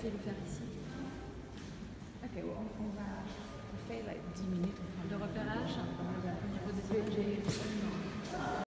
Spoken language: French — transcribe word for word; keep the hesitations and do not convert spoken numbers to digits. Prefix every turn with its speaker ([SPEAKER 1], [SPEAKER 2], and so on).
[SPEAKER 1] fait le faire ici.
[SPEAKER 2] Ok, well, on, on va on fait like dix minutes.
[SPEAKER 1] Le repérage au niveau des images.